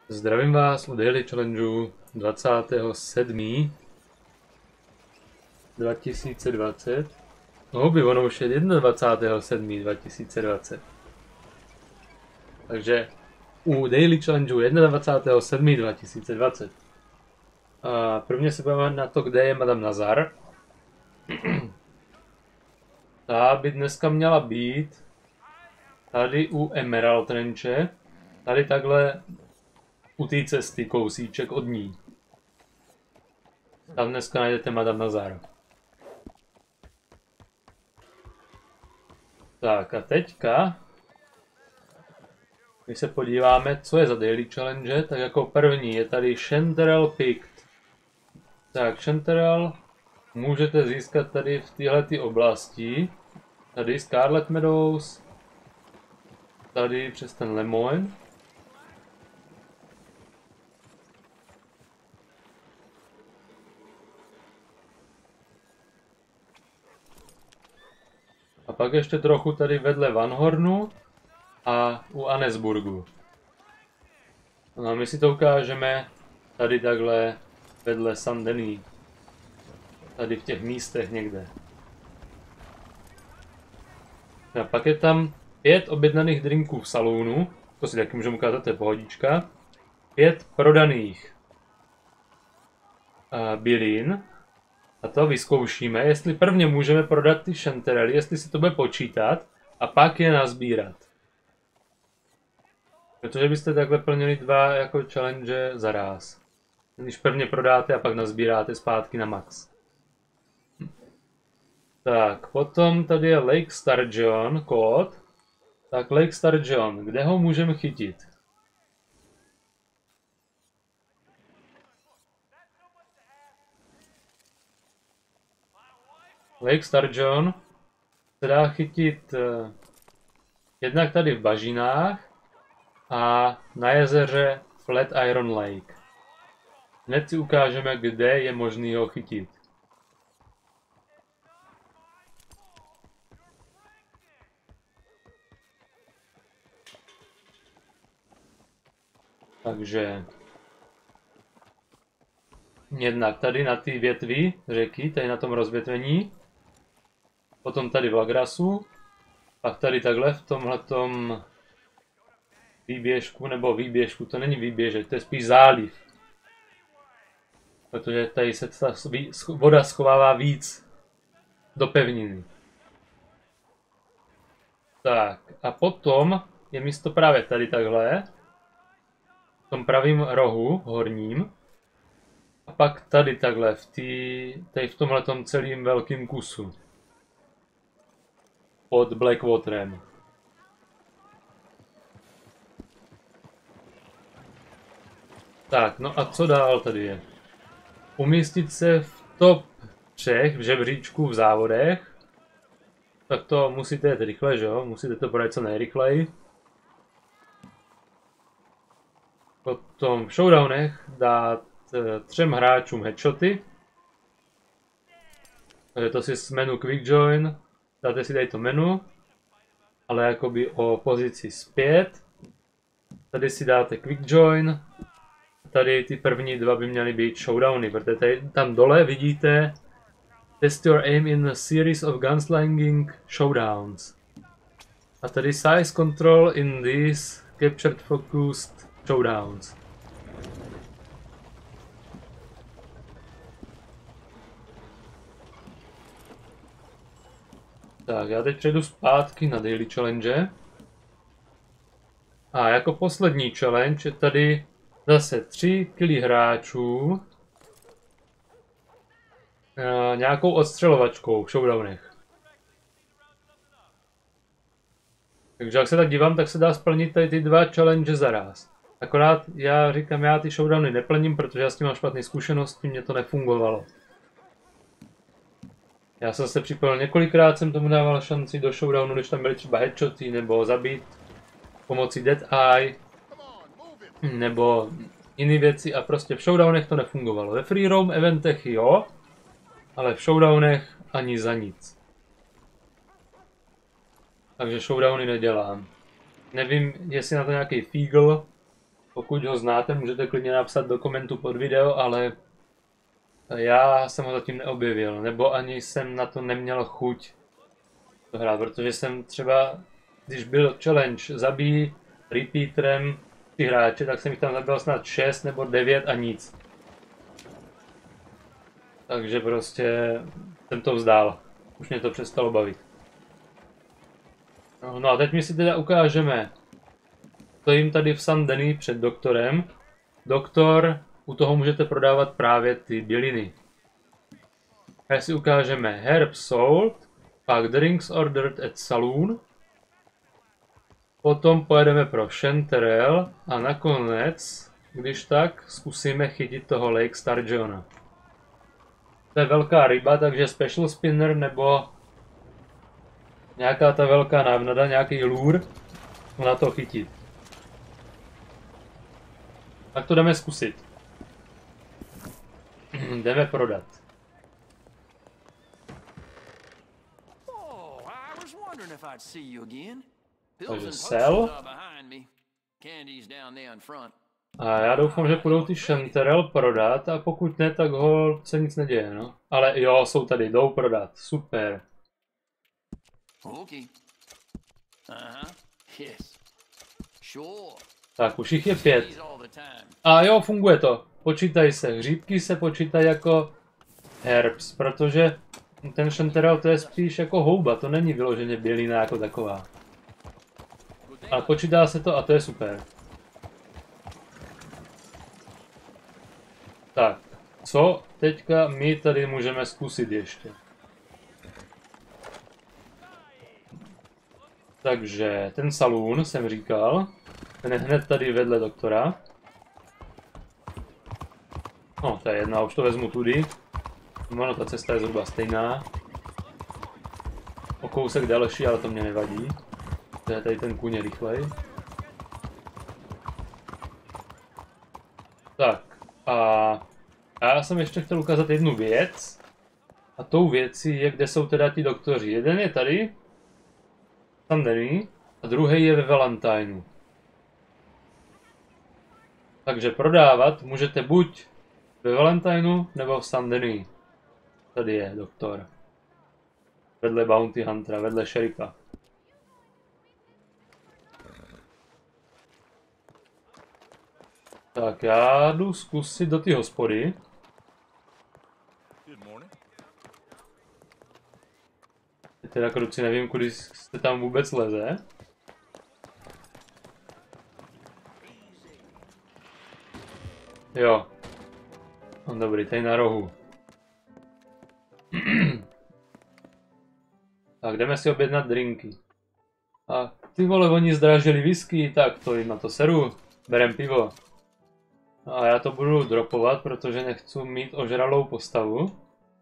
Zdravím vás u Daily Challengeu 27. 2020. Ono už je 21. 2020. Takže u Daily Challengeu 21. 2020. A prvně se budeme na to, kde je Madame Nazar. Ta by dneska měla být tady u Emerald Ranche. Tady takhle u té cesty kousíček od ní. Tam dneska najdete Madame Nazar. Tak a teďka, když se podíváme, co je za Daily Challenge, tak jako první je tady Chanterelle Picked. Tak Chanterelle můžete získat tady v této oblasti. Tady Scarlet Meadows. Tady přes ten Lemoyne. A pak ještě trochu tady vedle Van Hornu a u Annesburgu. No a my si to ukážeme tady takhle vedle Saint-Denis. Tady v těch místech někde. A pak je tam 5 objednaných drinků v salonu. To si taky můžeme ukázat, to je pohodička. 5 prodaných bylin. A to vyzkoušíme, jestli prvně můžeme prodat ty Chanterelle, jestli si to bude počítat a pak je nazbírat. Protože byste takhle plnili 2 jako challenge za ráz. Když prvně prodáte a pak nazbíráte zpátky na max. Tak, potom tady je Lake Sturgeon kód. Tak Lake Sturgeon, kde ho můžeme chytit? Lake Sturgeon se dá chytit jednak tady v bažinách a na jezeře Flatiron Lake. Hned si ukážeme, kde je možný ho chytit. Takže jednak tady na té větvi řeky, tady na tom rozvětvení, potom tady v Lagrasu, pak tady takhle v tomhletom výběžku, nebo výběžku, to není výběžek, to je spíš záliv. Protože tady se ta voda schovává víc do pevniny. Tak a potom je místo právě tady takhle, v tom pravém rohu horním. A pak tady takhle, tady v tomhletom celým velkým kusu. Pod Blackwaterem. Tak, no a co dál tady je? Umístit se v top 3 v žebříčku v závodech. Tak to musíte jít rychle, že jo? Musíte to prodat co nejrychleji. Potom v showdownech dát 3 hráčům headshoty. Takže to si z menu Quick Join. Dáte si tady to menu. Ale jakoby o pozici zpět. Tady si dáte Quick Join. Tady ty první 2 by měly být showdowny, protože tady, tam dole vidíte Test your aim in a series of gunslinging showdowns. A tady size control in these captured focused showdowns. Tak, já teď přejdu zpátky na Daily Challenge. A jako poslední challenge je tady zase 3 killy hráčů nějakou odstřelovačkou v showdownech. Takže jak se tak dívám, tak se dá splnit tady ty 2 challenge za ráz. Akorát já říkám, já ty showdowny neplním, protože já s tím mám špatné zkušenosti, mně to nefungovalo. Já jsem se připojil několikrát, jsem tomu dával šanci do showdownu, když tam byly třeba headshoty nebo zabít pomocí Dead Eye nebo jiné věci a prostě v showdownech to nefungovalo. Ve free roam eventech jo, ale v showdownech ani za nic. Takže showdowny nedělám. Nevím, jestli na to nějaký fígl Pokud ho znáte, můžete klidně napsat do komentu pod video, ale já jsem ho zatím neobjevil, nebo ani jsem na to neměl chuť to hrát, protože jsem třeba, když byl challenge zabij repeaterem ty hráče, tak jsem jich tam zabil snad 6 nebo 9 a nic. Takže prostě jsem to vzdál. Už mě to přestalo bavit. No a teď my si teda ukážeme. Stojím tady v Saint-Denis před doktorem. Doktor, u toho můžete prodávat právě ty běliny. A si ukážeme herb sold, pak drinks ordered at saloon. Potom pojedeme pro Chanterelle a nakonec, když tak, zkusíme chytit toho Lake Sturgeona. To je velká ryba, takže special spinner nebo nějaká ta velká návnada, nějaký lure, na to chytit. Tak to jdeme zkusit. Jdeme prodat. Takže sell. A já doufám, že půjdou ty Chanterelle prodat a pokud ne, tak ho se nic neděje, no. Ale jo, jsou tady, jdou prodat, super. Tak, už jich je 5. A jo, funguje to. Počítají se, hříbky se počítají jako herbs, protože ten Chanterelle to je spíš jako houba, to není vyloženě bělina jako taková. Ale počítá se to a to je super. Tak, co teďka my tady můžeme zkusit ještě? Takže ten saloon jsem říkal, ten je hned tady vedle doktora. No, to je jedna, už to vezmu tudy. Ono, ta cesta je zhruba stejná. O kousek další, ale to mě nevadí. To je tady ten kůň je rychlej. Tak, a já jsem ještě chtěl ukázat jednu věc. A tou věcí je, kde jsou teda ti doktoři. Jeden je tady, Saint-Denis, a druhý je ve Valentineu. Takže prodávat můžete buď ve Valentineu nebo v Saint-Denis. Tady je doktor. Vedle Bounty Huntera, vedle šerifa. Tak já jdu zkusit do té hospody. Teda kruci, nevím, kudy se tam vůbec leze. Jo. No dobrý, tady na rohu. Tak jdeme si objednat drinky. A ty vole, oni zdražili whisky, tak to jim na to seru. Berem pivo. A já to budu dropovat, protože nechci mít ožralou postavu.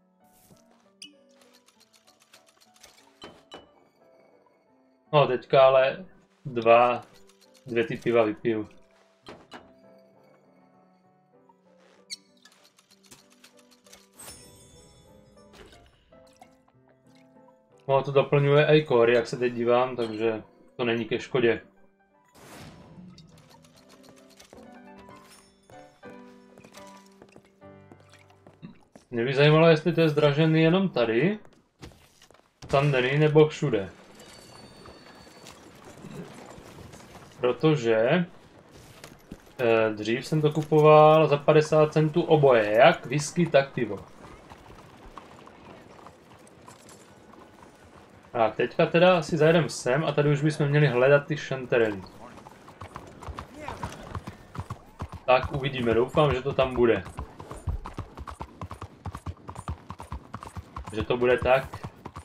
No teďka ale dvě ty piva vypiju. No to doplňuje i core, jak se teď dívám, takže to není ke škodě. Mě by zajímalo, jestli to je zdražený jenom tady, v Saint-Denis nebo všude. Protože dřív jsem to kupoval za 50 centů oboje, jak whisky, tak pivo. Tak, teďka teda si zajedem sem a tady už bychom měli hledat ty Chanterelle. Tak uvidíme, doufám, že to tam bude. Že to bude tak,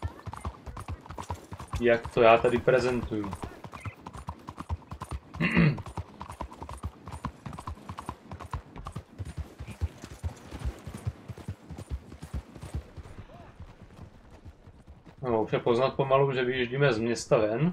jak to já tady prezentuju. No, už je poznat pomalu, že vyjíždíme z města ven.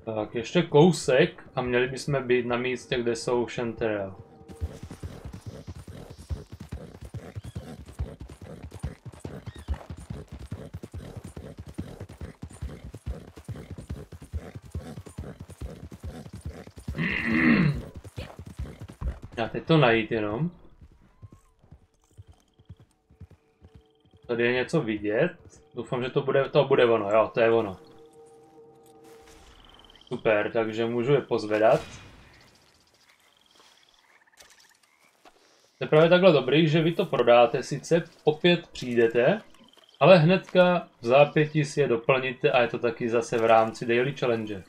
Tak, ještě kousek a měli bychom být na místě, kde jsou Chanterelle. Já teď to najít jenom. Tady je něco vidět. Doufám, že to bude ono. Jo, to je ono. Super, takže můžu je pozvedat. To je právě takhle dobrý, že vy to prodáte, sice opět přijdete, ale hnedka v zápětí si je doplníte a je to taky zase v rámci Daily Challenge.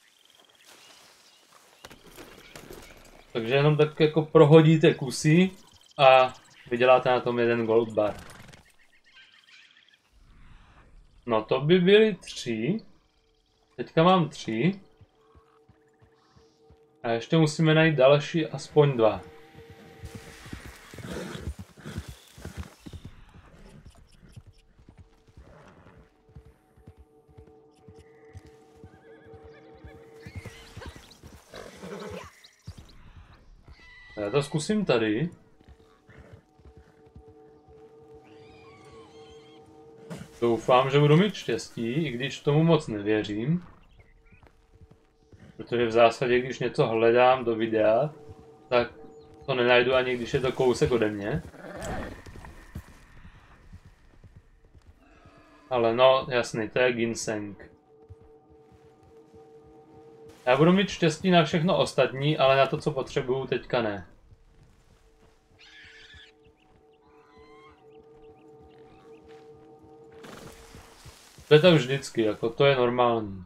Takže jenom tak jako prohodíte kusy a vyděláte na tom 1 gold bar. No to by byly 3. Teďka mám 3. A ještě musíme najít další aspoň 2. Já to zkusím tady. Doufám, že budu mít štěstí, i když tomu moc nevěřím. Protože v zásadě, když něco hledám do videa, tak to nenajdu ani když je to kousek ode mě. Ale no, jasný, to je ginseng. Já budu mít štěstí na všechno ostatní, ale na to, co potřebuju, teďka ne. To je to vždycky, jako to je normální.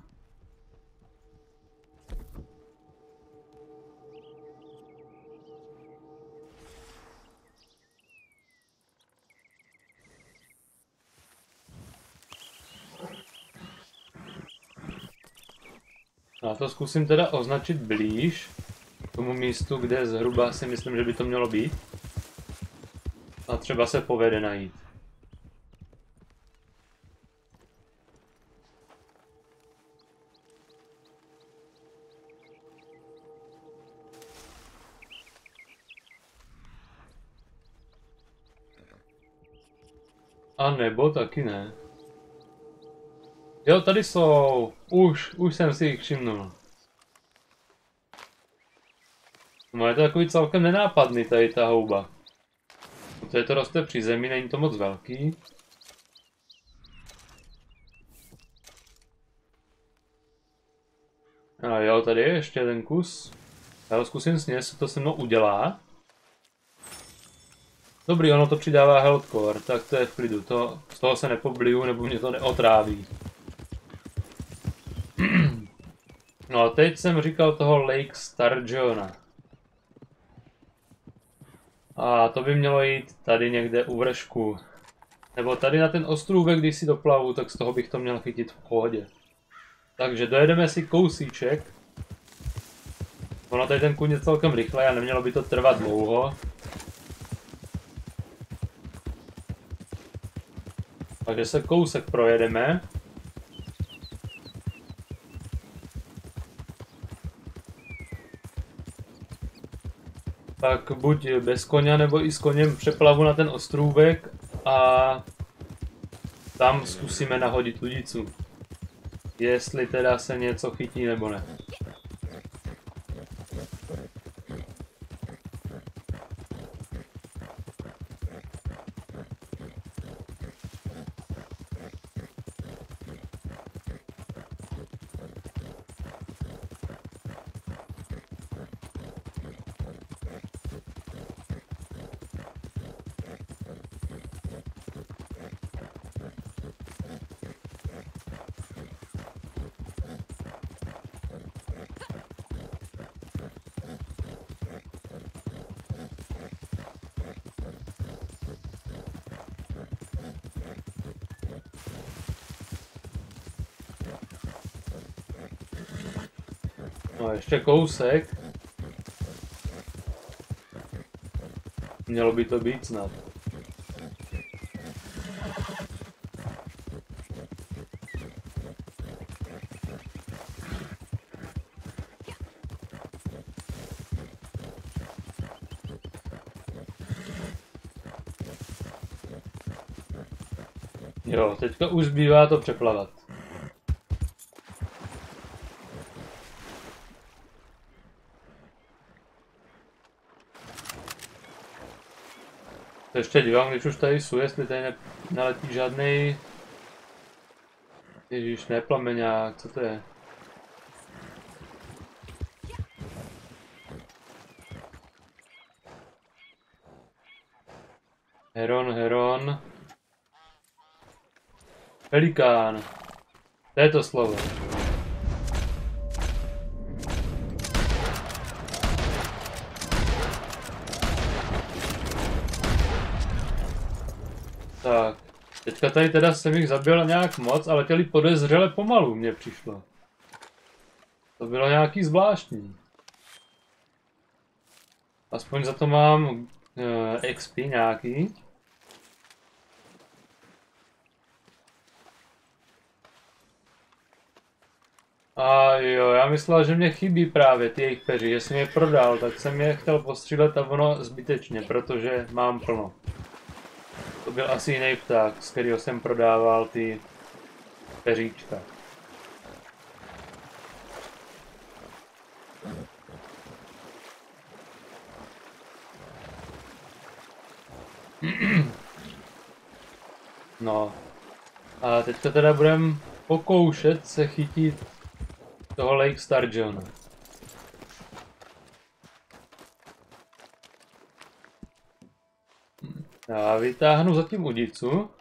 Já to zkusím teda označit blíž k tomu místu, kde zhruba si myslím, že by to mělo být. A třeba se povede najít. A nebo taky ne. Jo, tady jsou. Už jsem si jich všimnul. No je to takový celkem nenápadný tady ta houba. Protože to roste při zemi, není to moc velký. A jo, tady je ještě jeden kus. Já ho zkusím sněst, co to se mnou udělá. Dobrý, ono to přidává health core, tak to je v klidu. Z toho se nepobliju, nebo mě to neotráví. No a teď jsem říkal toho Lake Sturgeona. A to by mělo jít tady někde u vršku. Nebo tady na ten ostrůvek, když si doplavu, tak z toho bych to měl chytit v pohodě. Takže dojedeme si kousíček. Ono tady ten kůň je celkem rychle a nemělo by to trvat dlouho. Takže se kousek projedeme. Tak buď bez koně, nebo i s koněm přeplavu na ten ostrůvek a tam zkusíme nahodit ludicu. Jestli teda se něco chytí nebo ne. No ještě kousek. Mělo by to být snad. Jo, teďka už zbývá to přeplavat. To ještě dívám, když už tady jsou, jestli tady neletí žádnej... Ježíš, ne plameňák, co to je? Heron. Pelikán. To je to slovo. Tak. Teďka tady teda jsem jich zabil nějak moc, ale těli podezřele pomalu mně přišlo. To bylo nějaký zvláštní. Aspoň za to mám XP nějaký. A jo, já myslel, že mě chybí právě ty jejich peři, že jsem je prodal, tak jsem je chtěl postřílet a ono zbytečně, protože mám plno. To byl asi jiný pták, z kterého jsem prodával ty peříčka. No. A teďka teda budeme pokoušet se chytit toho Lake Sturgeona. Já vytáhnu zatím udicu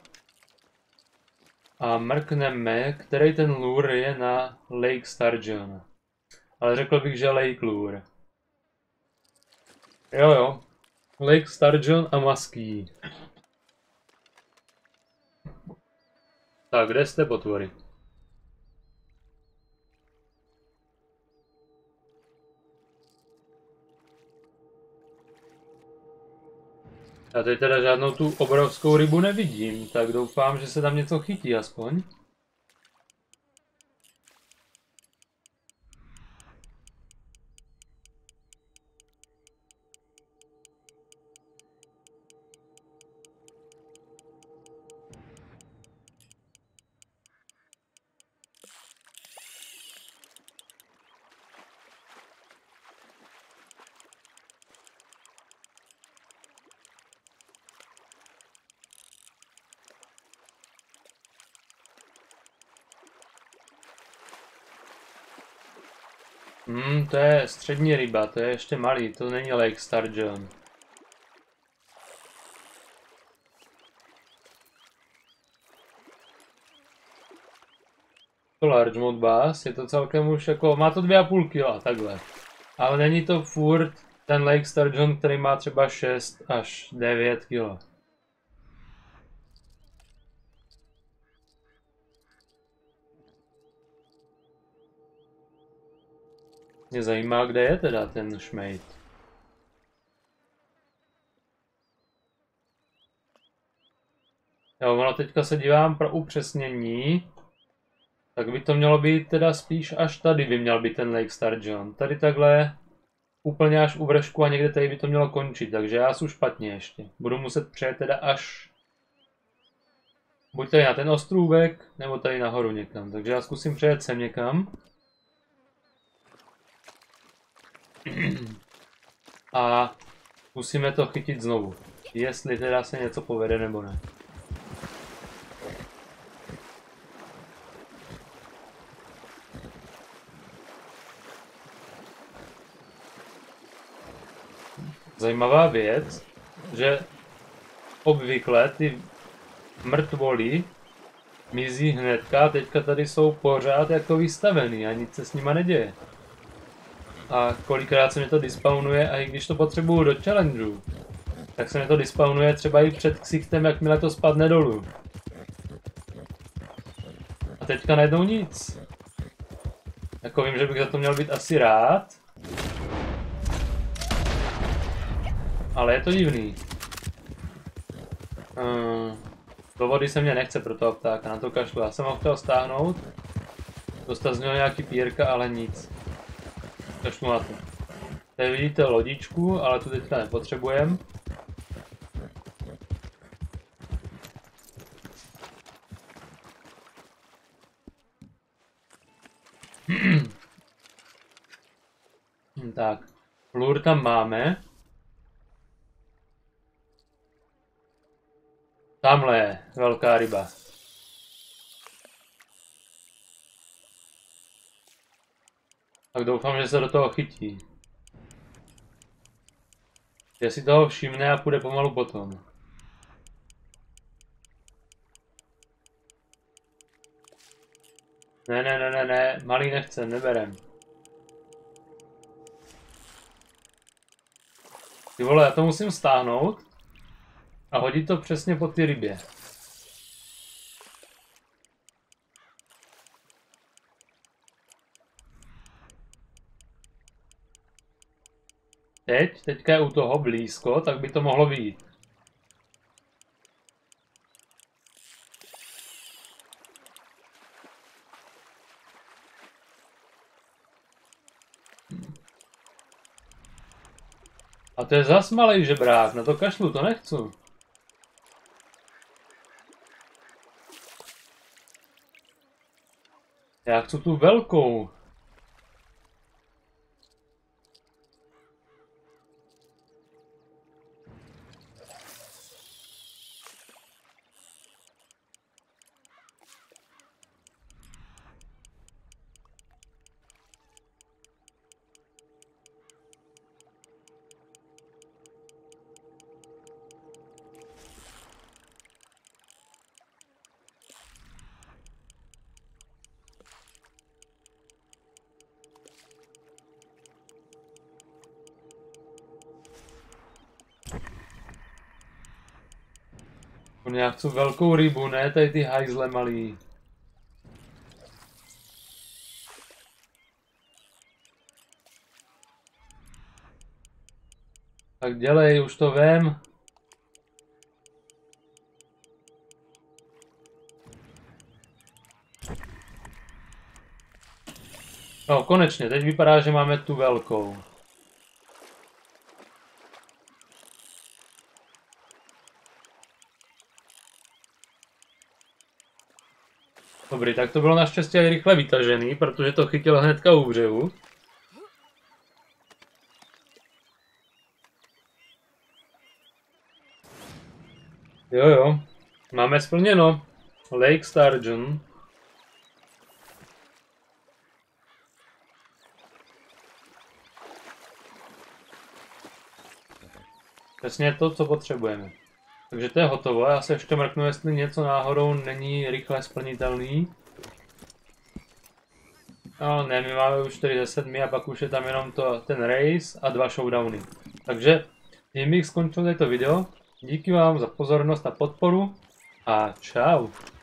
a mrkneme, který ten lure je na Lake Sturgeona. Ale řekl bych, že Lake Lure. Jo. Lake Sturgeon a Muskie. Tak, kde jste, potvory? Já teď teda žádnou tu obrovskou rybu nevidím, tak doufám, že se tam něco chytí aspoň. To je střední ryba, to je ještě malý, to není Lake Sturgeon. To largemouth bass, je to celkem už jako, má to 2,5 kg, takhle. Ale není to furt ten Lake Sturgeon, který má třeba 6 až 9 kg. Mě zajímá, kde je teda ten šmejd. Jo, ono teďka se dívám pro upřesnění. Tak by to mělo být teda spíš až tady by měl být ten Lake Sturgeon. Tady takhle úplně až u vršku a někde tady by to mělo končit, takže já jsem špatně ještě. Budu muset přejet teda až buď tady na ten ostrůvek, nebo tady nahoru někam. Takže já zkusím přejet sem někam. A musíme to chytit znovu. Jestli teda se něco povede nebo ne. Zajímavá věc, že obvykle ty mrtvoly mizí hnedka, teďka tady jsou pořád jako vystavený a nic se s nima neděje. A kolikrát se mi to dispawnuje a i když to potřebuju do challengeu, tak se mi to dispawnuje třeba i před ksichtem, jakmile to spadne dolů. A teďka najednou nic. Jako vím, že bych za to měl být asi rád. Ale je to divný. Do vody se mě nechce pro toho ptáka, na to kašlu. Já jsem ho chtěl stáhnout, dostat z něho nějaký pírka, ale nic. Kašlu na to. Tady vidíte lodičku, ale tu teďka nepotřebujeme. Tak, lure tam máme. Tamhle je velká ryba. Tak doufám, že se do toho chytí. Že si toho všimne a půjde pomalu potom. Ne, malý nechce, neberem. Ty vole, já to musím stáhnout a hodit to přesně po ty rybě. Teďka je u toho blízko, tak by to mohlo vyjít. A to je zas malej žebrák, na to kašlu, to nechci. Já chci tu velkou. Já chci velkou rybu, ne tady ty hajzle malý. Tak dělej, už to vem. No, konečně, teď vypadá, že máme tu velkou. Dobrý, tak to bylo naštěstí rychle vytažený, protože to chytilo hnedka u břehu. Jo, máme splněno. Lake Sturgeon. Přesně to, co potřebujeme. Takže to je hotovo, já se ještě mrknu, jestli něco náhodou není rychle splnitelný. No ne, my máme už 4 ze 7 a pak už je tam jenom ten race a 2 showdowny. Takže tím bych skončil toto video. Díky vám za pozornost a podporu a čau.